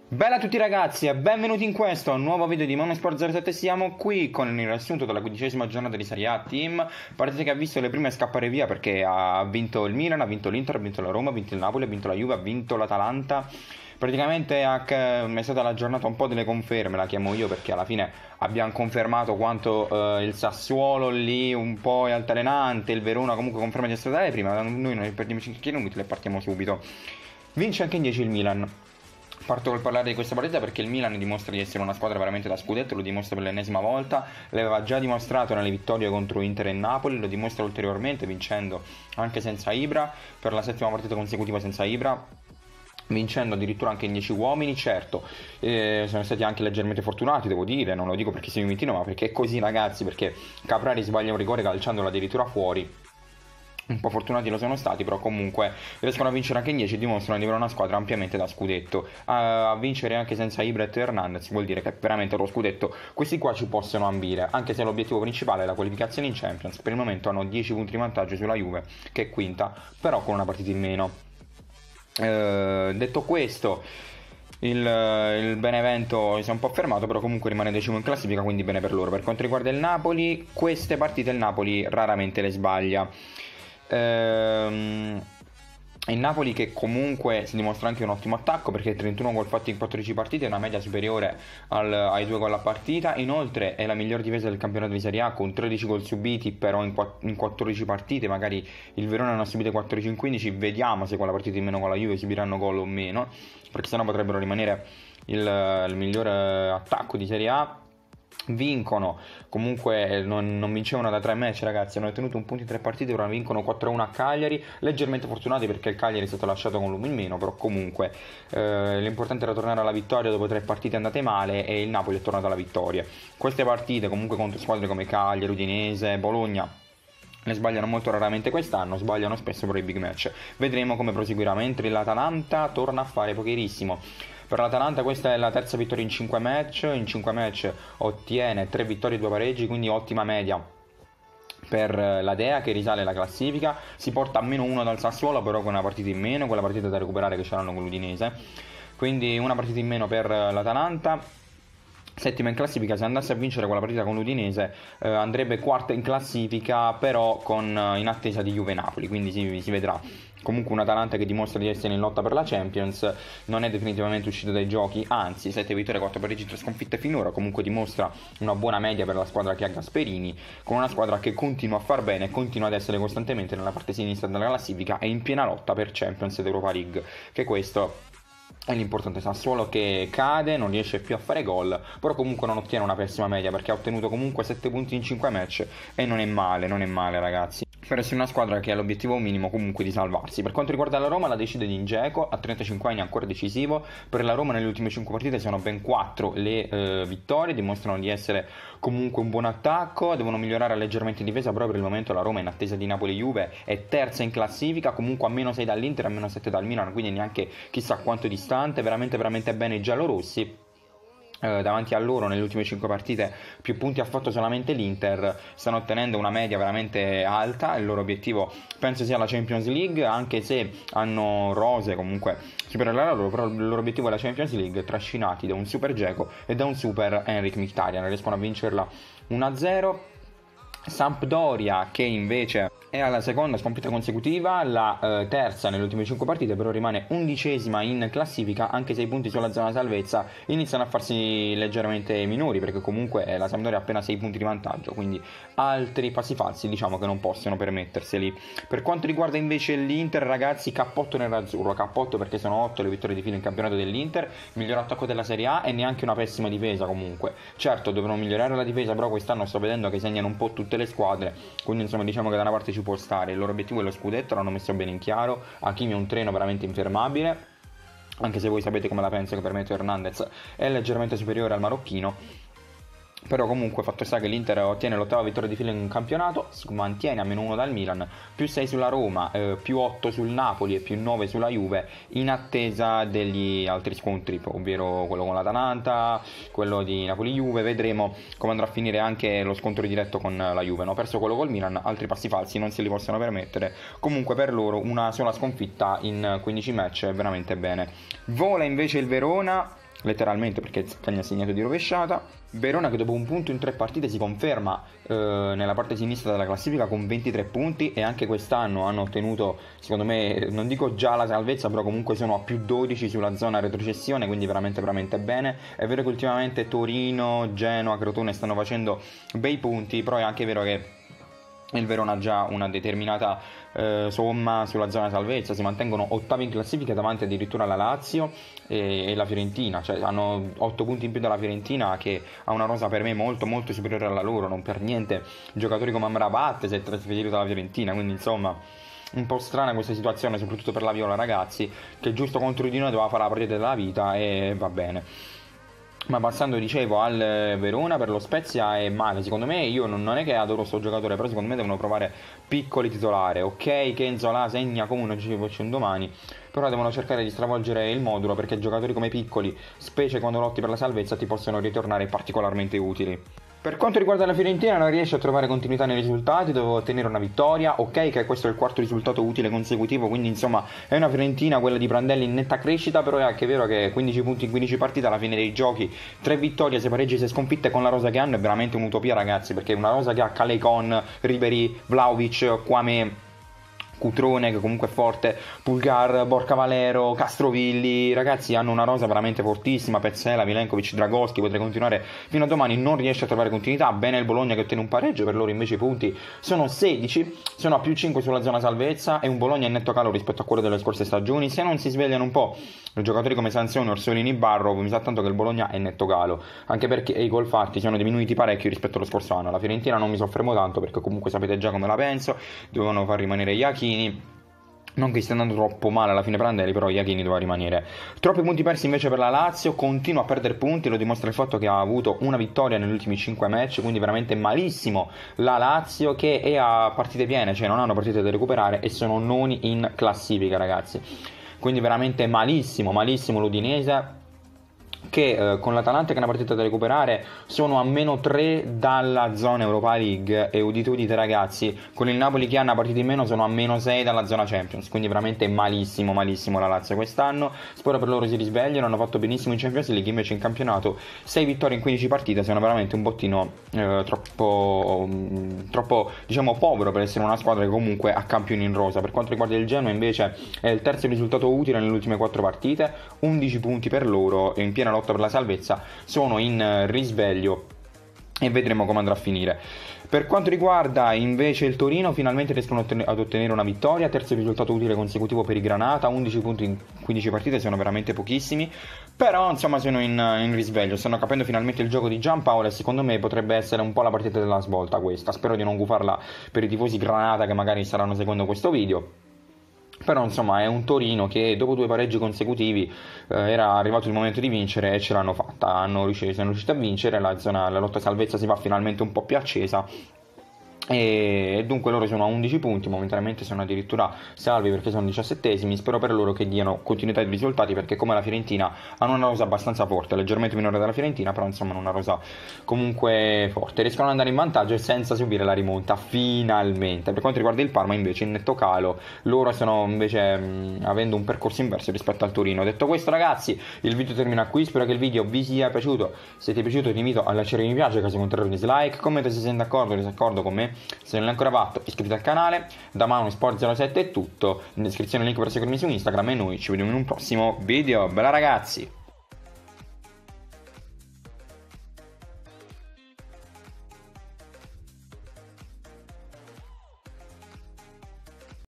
Bella a tutti ragazzi e benvenuti in questo nuovo video di Monosport 07. Siamo qui con il riassunto della 15ª giornata di Serie A Team. Partita che ha visto le prime scappare via perché ha vinto il Milan, ha vinto l'Inter, ha vinto la Roma, ha vinto il Napoli, ha vinto la Juve, ha vinto l'Atalanta. Praticamente è stata la giornata un po' delle conferme, la chiamo io, perché alla fine abbiamo confermato quanto il Sassuolo lì un po' è altalenante, il Verona comunque conferma di essere dalle prima. Noi non perdiamo 5 minuti e partiamo subito. Vince anche in 10 il Milan. Parto col parlare di questa partita perché il Milan dimostra di essere una squadra veramente da scudetto, lo dimostra per l'ennesima volta, l'aveva già dimostrato nelle vittorie contro Inter e Napoli, lo dimostra ulteriormente vincendo anche senza Ibra, per la 7ª partita consecutiva senza Ibra, vincendo addirittura anche in 10 uomini. Certo, sono stati anche leggermente fortunati, devo dire, non lo dico perché siamo in ma perché è così ragazzi, perché Caprari sbaglia un rigore calciandolo addirittura fuori. Un po' fortunati lo sono stati, però comunque riescono a vincere anche in 10 e dimostrano di avere una squadra ampiamente da scudetto. A vincere anche senza Ibra e Hernandez vuol dire che veramente lo scudetto questi qua ci possono ambire, anche se l'obiettivo principale è la qualificazione in Champions. Per il momento hanno 10 punti di vantaggio sulla Juve, che è quinta, però con una partita in meno. Detto questo, il Benevento si è un po' fermato, però comunque rimane decimo in classifica, quindi bene per loro. Per quanto riguarda il Napoli, queste partite il Napoli raramente le sbaglia. Il Napoli che comunque si dimostra anche un ottimo attacco, perché 31 gol fatti in 14 partite è una media superiore ai 2 gol a partita. Inoltre è la miglior difesa del campionato di Serie A con 13 gol subiti, però in 14 partite. Magari il Verona ne ha subite 14 in 15, vediamo se con la partita in meno con la Juve subiranno gol o meno, perché sennò potrebbero rimanere il miglior attacco di Serie A. Vincono, comunque non vincevano da 3 match ragazzi, hanno ottenuto un punto in 3 partite, ora vincono 4-1 a Cagliari, leggermente fortunati perché il Cagliari è stato lasciato con l'uomo in meno, però comunque l'importante era tornare alla vittoria dopo 3 partite andate male e il Napoli è tornato alla vittoria. Queste partite comunque contro squadre come Cagliari, Udinese, Bologna le sbagliano molto raramente quest'anno, sbagliano spesso per i big match. Vedremo come proseguirà, mentre l'Atalanta torna a fare pocherissimo. Per l'Atalanta questa è la terza vittoria in 5 match, in 5 match ottiene 3 vittorie e 2 pareggi, quindi ottima media per la Dea che risale la classifica. Si porta a -1 dal Sassuolo, però con una partita in meno, quella partita da recuperare che ce l'hanno con l'Udinese, quindi una partita in meno per l'Atalanta. Settima in classifica, se andasse a vincere quella partita con l'Udinese andrebbe quarta in classifica, però in attesa di Juve Napoli, quindi si vedrà. Comunque un Atalanta che dimostra di essere in lotta per la Champions, non è definitivamente uscito dai giochi, anzi 7 vittorie, 4 pareggi, 3 sconfitte finora, comunque dimostra una buona media per la squadra che ha Gasperini, con una squadra che continua a far bene e continua ad essere costantemente nella parte sinistra della classifica e in piena lotta per Champions ed Europa League, che questo è l'importante. Sassuolo che cade, non riesce più a fare gol, però comunque non ottiene una pessima media perché ha ottenuto comunque 7 punti in 5 match e non è male ragazzi, per essere una squadra che ha l'obiettivo minimo comunque di salvarsi. Per quanto riguarda la Roma, la decide di Dzeko, a 35 anni ancora decisivo. Per la Roma nelle ultime 5 partite sono ben 4 le vittorie, dimostrano di essere comunque un buon attacco, devono migliorare leggermente in difesa, però per il momento la Roma in attesa di Napoli e Juve è terza in classifica, comunque a -6 dall'Inter, a -7 dal Milan, quindi neanche chissà quanto distante, veramente bene i giallorossi. Davanti a loro nelle ultime 5 partite più punti ha fatto solamente l'Inter, stanno ottenendo una media veramente alta, il loro obiettivo penso sia la Champions League, anche se hanno rose comunque superiori alla loro, però il loro obiettivo è la Champions League, trascinati da un super Dzeko e da un super Henrik Mkhitaryan, riescono a vincerla 1-0. Sampdoria che invece è alla seconda sconfitta consecutiva, la terza nelle ultime 5 partite, però rimane 11ª in classifica, anche se i punti sulla zona salvezza iniziano a farsi leggermente minori, perché comunque la Sampdoria ha appena 6 punti di vantaggio, quindi altri passi falsi diciamo che non possono permetterseli. Per quanto riguarda invece l'Inter ragazzi, cappotto nerazzurro, cappotto perché sono 8 le vittorie di fila in campionato dell'Inter, miglior attacco della Serie A e neanche una pessima difesa comunque. Certo devono migliorare la difesa, però quest'anno sto vedendo che segnano un po' tutte le squadre, quindi insomma diciamo che da una parte ci può stare. Il loro obiettivo è lo scudetto, l'hanno messo bene in chiaro. Hakimi è un treno veramente infermabile, anche se voi sapete come la penso, che per me Hernandez è leggermente superiore al marocchino. Però comunque fatto sta che l'Inter ottiene l'8ª vittoria di fila in campionato, si mantiene a -1 dal Milan, più 6 sulla Roma, più 8 sul Napoli e più 9 sulla Juve, in attesa degli altri scontri, ovvero quello con l'Atalanta, quello di Napoli-Juve. Vedremo come andrà a finire anche lo scontro diretto con la Juve. Hanno perso quello col Milan, altri passi falsi non se li possono permettere. Comunque per loro una sola sconfitta in 15 match è veramente bene. Vola invece il Verona letteralmente perché Zaccagni ha segnato di rovesciata. Verona che dopo un punto in 3 partite si conferma nella parte sinistra della classifica con 23 punti, e anche quest'anno hanno ottenuto, secondo me, non dico già la salvezza, però comunque sono a più 12 sulla zona retrocessione, quindi veramente veramente bene. È vero che ultimamente Torino, Genoa, Crotone stanno facendo bei punti, però è anche vero che il Verona ha già una determinata somma sulla zona salvezza, si mantengono ottavi in classifica davanti addirittura alla Lazio e la Fiorentina, cioè hanno 8 punti in più della Fiorentina, che ha una rosa per me molto molto superiore alla loro, non per niente giocatori come Amrabat si è trasferito dalla Fiorentina, quindi insomma un po' strana questa situazione, soprattutto per la Viola, ragazzi, che giusto contro di noi doveva fare la partita della vita e va bene. Ma passando, dicevo, al Verona, per lo Spezia è male, secondo me. Io non è che adoro sto giocatore, però secondo me devono provare piccoli titolari. Ok, Kenzo la segna come non ci fosse un domani, però devono cercare di stravolgere il modulo, perché giocatori come piccoli, specie quando lotti per la salvezza, ti possono ritornare particolarmente utili. Per quanto riguarda la Fiorentina, non riesce a trovare continuità nei risultati, doveva ottenere una vittoria. Ok che questo è il quarto risultato utile consecutivo, quindi insomma è una Fiorentina, quella di Prandelli, in netta crescita, però è anche vero che 15 punti in 15 partite alla fine dei giochi, 3 vittorie, 6 pareggi, 6 sconfitte, con la rosa che hanno è veramente un'utopia, ragazzi, perché è una rosa che ha Callejon, Ribery, Vlahovic, Kwame, Cutrone che comunque è forte, Pulgar, Borca Valero, Castrovilli, ragazzi hanno una rosa veramente fortissima, Pezzella, Milenkovic, Dragoschi, potrei continuare fino a domani, non riesce a trovare continuità. Bene il Bologna che ottiene un pareggio, per loro invece i punti sono 16, sono a più 5 sulla zona salvezza, e un Bologna in netto calo rispetto a quello delle scorse stagioni. Se non si svegliano un po' i giocatori come Sansone, Orsolini, Barro, mi sa tanto che il Bologna è in netto calo, anche perché i gol fatti sono diminuiti parecchio rispetto allo scorso anno. La Fiorentina non mi soffermo tanto, perché comunque sapete già come la penso, dovevano far rimanere Iachini. Non che stia andando troppo male alla fine Prandelli, però Iachini doveva rimanere. Troppi punti persi invece per la Lazio, continua a perdere punti, lo dimostra il fatto che ha avuto una vittoria negli ultimi 5 match, quindi veramente malissimo la Lazio, che è a partite piene, cioè non hanno partite da recuperare e sono noni in classifica, ragazzi. Quindi veramente malissimo, malissimo l'Udinese, che con l'Atalanta, che è una partita da recuperare, sono a meno 3 dalla zona Europa League, e udite udite ragazzi, con il Napoli che ha una partita in meno sono a meno 6 dalla zona Champions, quindi veramente malissimo malissimo la Lazio quest'anno. Spero per loro si risvegliano, hanno fatto benissimo in Champions League, invece in campionato 6 vittorie in 15 partite sono veramente un bottino troppo diciamo povero per essere una squadra che comunque ha campioni in rosa. Per quanto riguarda il Genoa invece è il terzo risultato utile nelle ultime 4 partite, 11 punti per loro, e in piena lotta per la salvezza, sono in risveglio e vedremo come andrà a finire. Per quanto riguarda invece il Torino, finalmente riescono ad ottenere una vittoria, terzo risultato utile consecutivo per i Granata, 11 punti in 15 partite, sono veramente pochissimi, però insomma sono in risveglio, stanno capendo finalmente il gioco di Giampaolo, e secondo me potrebbe essere un po' la partita della svolta questa. Spero di non gufarla per i tifosi Granata che magari staranno seguendo questo video. Però insomma è un Torino che dopo 2 pareggi consecutivi era arrivato il momento di vincere, e ce l'hanno fatta, sono riusciti a vincere, la lotta salvezza si fa finalmente un po' più accesa, e dunque loro sono a 11 punti, momentaneamente sono addirittura salvi perché sono 17esimi. Spero per loro che diano continuità di risultati, perché come la Fiorentina hanno una rosa abbastanza forte, leggermente minore della Fiorentina, però insomma hanno una rosa comunque forte, riescono ad andare in vantaggio senza subire la rimonta finalmente. Per quanto riguarda il Parma invece in netto calo, loro stanno invece avendo un percorso inverso rispetto al Torino. Detto questo ragazzi, il video termina qui, spero che il video vi sia piaciuto. Se ti è piaciuto ti invito a lasciare mi piace, caso contrario dislike, commenta se sei d'accordo o disaccordo con me. Se non l'hai ancora fatto, iscriviti al canale. Da Mauro Sport07 è tutto. In descrizione il link per seguirmi su Instagram, e noi ci vediamo in un prossimo video. Bella ragazzi!